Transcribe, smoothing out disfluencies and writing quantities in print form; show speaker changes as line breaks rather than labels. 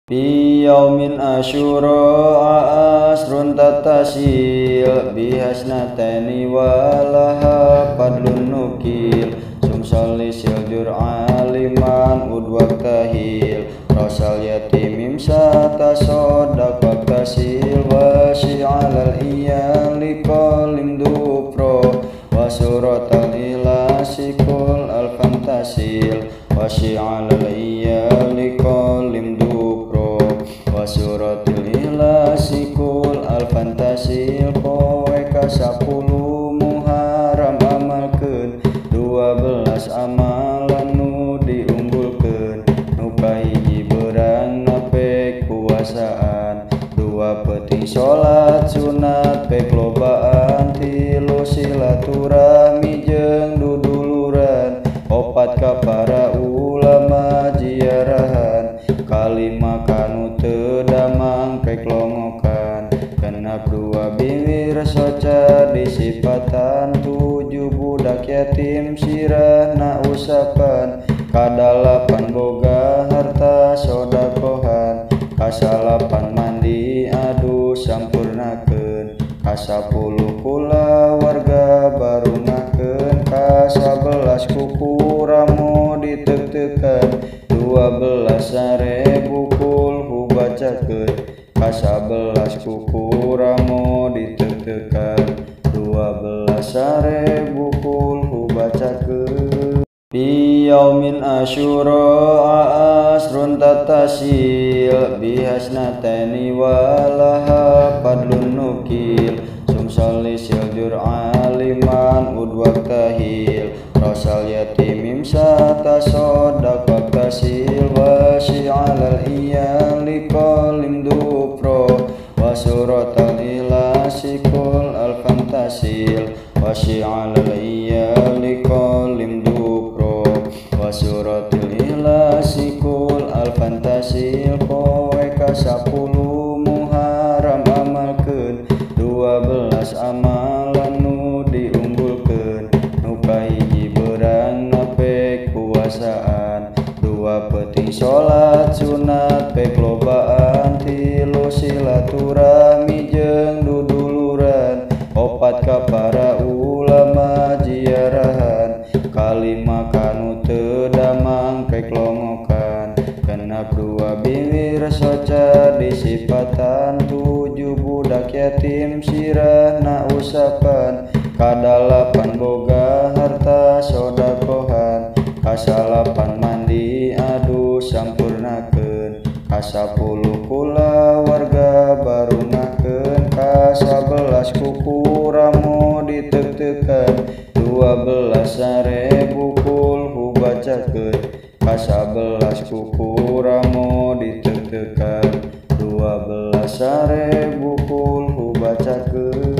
Fi yaumin asyura asrun tatasil bihasnatani walaha fadlun nukil sumsali sildur aliman udwak tahil rasal yatimim satasodaq waktasil wasi'alal iyali qalim dupro wasuratal ilasikul alfantasil wasi'alal iyali qalim dupro wasuratil ilasikul alfantasil kowe kasapuluh muharam amalkeun 12 amalan nu diunggulkeun nu kahiji beurang napek puasaan 2 penting salat sunat pek lobaan 3 silaturahmi jeung duduluran 4 ka para ulama ziarahan 5 kanu teu damang pek longokan 2 bibir soca disipatan 7 budak yatim sirahna usapan 8 boga harta sodakohan 9 mandi adu sampurnakeun 10 kula warga barungakeun 11 kuku ramo ditek-tekan 12 sarebu kulhu bacakeun 11 kuku ramo ditek-tekan 12 sarebu kulhu bacakeun Fi yaumin asyura asrun tatasil bihasnatani walaha fadlun nukil sumsali sildur aliman udwak tahil rasal yatimim satasodaq waktasil wasi'alal iyali qalim dupro wasuratal ilasikul alfantasil wasi'alal iyali qalim dupro wasuratil ilasikul alfantasil kowe kasapuluh muharam amalkeun 12 amalan nu diunggulkeun nu kahiji beurang napek puasaan 2 penting salat sunat pek lobaan 3 silaturahmi jeung duduluran 4 ka para ulama ziarahan 5 kanu teu damang pek longokan 2 bibir soca disipatan 7 budak yatim sirahna usapan 8 boga harta sodakohan 9 mandi adu sampurnakeun 10 kula warga barungakeun 11 kuku ramo ditek-tekan 12 sarebu kulhu bacakeun 11 kuku ramo ditek-tekan 12 sarebu kulhu bacakeun